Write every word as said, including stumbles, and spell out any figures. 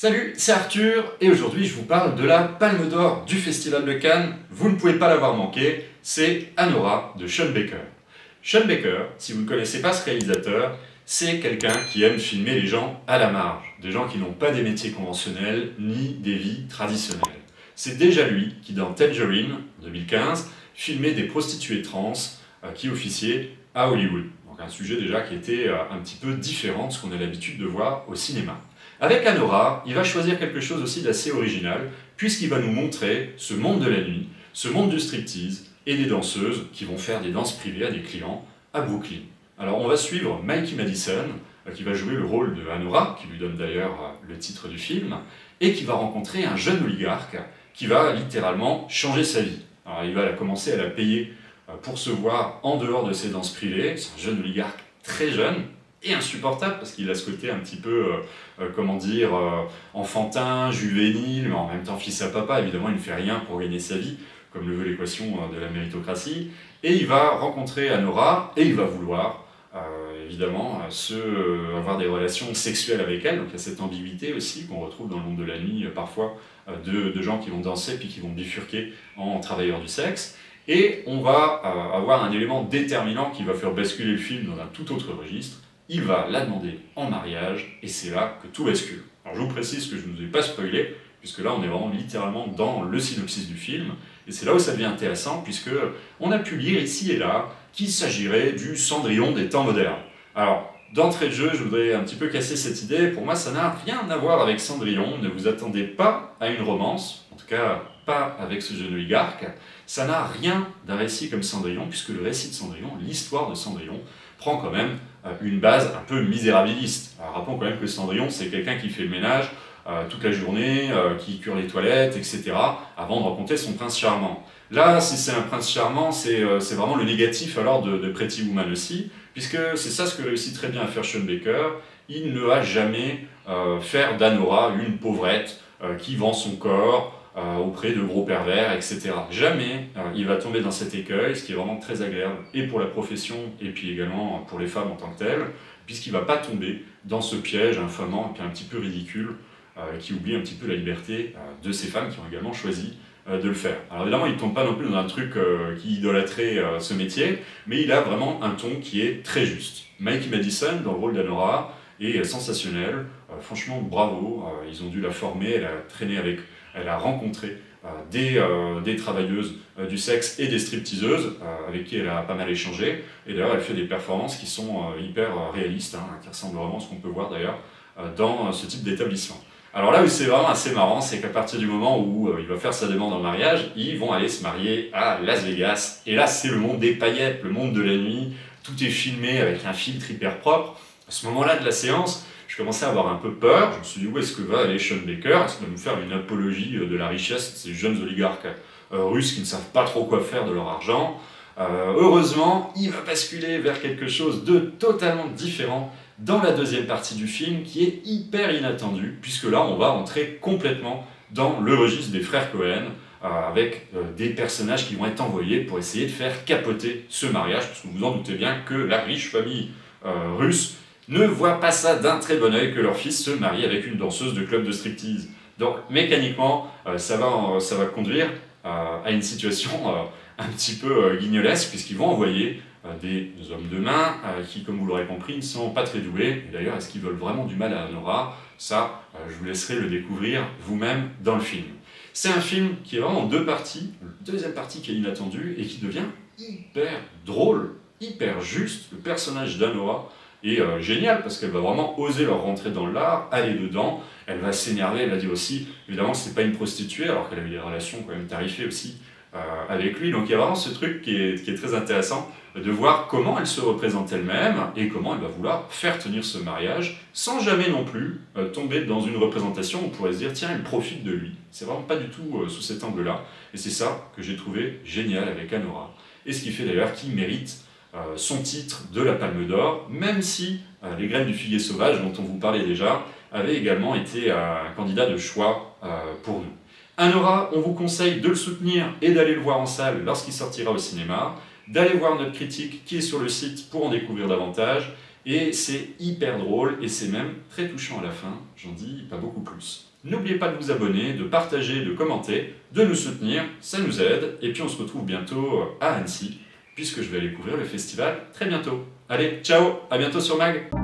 Salut, c'est Arthur et aujourd'hui je vous parle de la Palme d'Or du Festival de Cannes. Vous ne pouvez pas l'avoir manqué, c'est Anora de Sean Baker. Sean Baker, si vous ne connaissez pas ce réalisateur, c'est quelqu'un qui aime filmer les gens à la marge, des gens qui n'ont pas des métiers conventionnels ni des vies traditionnelles. C'est déjà lui qui, dans Tangerine, en deux mille quinze, filmait des prostituées trans euh, qui officiaient à Hollywood. Donc un sujet déjà qui était euh, un petit peu différent de ce qu'on a l'habitude de voir au cinéma. Avec Anora, il va choisir quelque chose aussi d'assez original, puisqu'il va nous montrer ce monde de la nuit, ce monde du striptease et des danseuses qui vont faire des danses privées à des clients à Brooklyn. Alors on va suivre Mikey Madison, qui va jouer le rôle de Anora, qui lui donne d'ailleurs le titre du film, et qui va rencontrer un jeune oligarque qui va littéralement changer sa vie. Alors il va commencer à la payer pour se voir en dehors de ses danses privées. C'est un jeune oligarque très jeune, et insupportable parce qu'il a ce côté un petit peu, euh, euh, comment dire, euh, enfantin, juvénile, mais en même temps fils à papa. Évidemment, il ne fait rien pour gagner sa vie, comme le veut l'équation euh, de la méritocratie. Et il va rencontrer Anora et il va vouloir, euh, évidemment, euh, se, euh, avoir des relations sexuelles avec elle. Donc il y a cette ambiguïté aussi qu'on retrouve dans le monde de la nuit, euh, parfois, euh, de, de gens qui vont danser puis qui vont bifurquer en travailleurs du sexe. Et on va euh, avoir un élément déterminant qui va faire basculer le film dans un tout autre registre. Il va la demander en mariage, et c'est là que tout bascule. Alors je vous précise que je ne vous ai pas spoilé, puisque là on est vraiment littéralement dans le synopsis du film, et c'est là où ça devient intéressant, puisque on a pu lire ici et là qu'il s'agirait du Cendrillon des temps modernes. Alors, d'entrée de jeu, je voudrais un petit peu casser cette idée. Pour moi, ça n'a rien à voir avec Cendrillon. Ne vous attendez pas à une romance, en tout cas pas avec ce jeune oligarque. Ça n'a rien d'un récit comme Cendrillon, puisque le récit de Cendrillon, l'histoire de Cendrillon, prend quand même une base un peu misérabiliste. Alors, rappelons quand même que Cendrillon, c'est quelqu'un qui fait le ménage euh, toute la journée, euh, qui cure les toilettes, et cetera, avant de rencontrer son prince charmant. Là, si c'est un prince charmant, c'est euh, vraiment le négatif alors de, de Pretty Woman aussi, puisque c'est ça ce que réussit très bien à faire Sean Baker. Il ne va jamais euh, faire d'Anora une pauvrette euh, qui vend son corps Euh, auprès de gros pervers, et cetera. Jamais euh, il va tomber dans cet écueil, ce qui est vraiment très agréable, et pour la profession, et puis également pour les femmes en tant que telles, puisqu'il ne va pas tomber dans ce piège infamant et un petit peu ridicule, euh, qui oublie un petit peu la liberté euh, de ces femmes qui ont également choisi euh, de le faire. Alors évidemment, il ne tombe pas non plus dans un truc euh, qui idolâtrait euh, ce métier, mais il a vraiment un ton qui est très juste. Mikey Madison, dans le rôle d'Anora, est sensationnel, euh, franchement bravo, euh, ils ont dû la former, elle a traîné avec Elle a rencontré euh, des, euh, des travailleuses euh, du sexe et des stripteaseuses euh, avec qui elle a pas mal échangé. Et d'ailleurs, elle fait des performances qui sont euh, hyper euh, réalistes, hein, qui ressemblent vraiment à ce qu'on peut voir d'ailleurs euh, dans euh, ce type d'établissement. Alors là où c'est vraiment assez marrant, c'est qu'à partir du moment où euh, il va faire sa demande en mariage, ils vont aller se marier à Las Vegas. Et là, c'est le monde des paillettes, le monde de la nuit. Tout est filmé avec un filtre hyper propre. À ce moment-là de la séance, je commençais à avoir un peu peur. Je me suis dit, où est-ce que va aller Sean Baker? Est-ce qu'il va nous faire une apologie de la richesse de ces jeunes oligarques euh, russes qui ne savent pas trop quoi faire de leur argent? euh, Heureusement, il va basculer vers quelque chose de totalement différent dans la deuxième partie du film, qui est hyper inattendu, puisque là, on va entrer complètement dans le registre des frères Cohen, euh, avec euh, des personnages qui vont être envoyés pour essayer de faire capoter ce mariage, parce que vous vous en doutez bien que la riche famille euh, russe ne voient pas ça d'un très bon œil que leur fils se marie avec une danseuse de club de striptease. Donc mécaniquement, euh, ça, va, ça va conduire euh, à une situation euh, un petit peu euh, guignolesque, puisqu'ils vont envoyer euh, des hommes de main euh, qui, comme vous l'aurez compris, ne sont pas très doués. Et d'ailleurs, est-ce qu'ils veulent vraiment du mal à Anora? Ça, euh, je vous laisserai le découvrir vous-même dans le film. C'est un film qui est vraiment en deux parties. La deuxième partie qui est inattendue et qui devient hyper drôle, hyper juste. Le personnage d'Anora est euh, génial parce qu'elle va vraiment oser leur rentrer dans l'art, aller dedans, elle va s'énerver, elle va dire aussi, évidemment que c'est pas une prostituée alors qu'elle a eu des relations quand même tarifées aussi euh, avec lui, donc il y a vraiment ce truc qui est, qui est très intéressant de voir comment elle se représente elle-même et comment elle va vouloir faire tenir ce mariage sans jamais non plus euh, tomber dans une représentation où on pourrait se dire tiens elle profite de lui, c'est vraiment pas du tout euh, sous cet angle-là, et c'est ça que j'ai trouvé génial avec Anora, et ce qui fait d'ailleurs qu'il mérite Euh, son titre de la Palme d'Or, même si euh, Les Graines du Figuier Sauvage, dont on vous parlait déjà, avait également été euh, un candidat de choix euh, pour nous. Anora, on vous conseille de le soutenir et d'aller le voir en salle lorsqu'il sortira au cinéma, d'aller voir notre critique qui est sur le site pour en découvrir davantage, Et c'est hyper drôle et c'est même très touchant à la fin, j'en dis pas beaucoup plus. N'oubliez pas de vous abonner, de partager, de commenter, de nous soutenir, ça nous aide. Et puis on se retrouve bientôt à Annecy, puisque je vais aller couvrir le festival très bientôt. Allez, ciao, à bientôt sur Mag.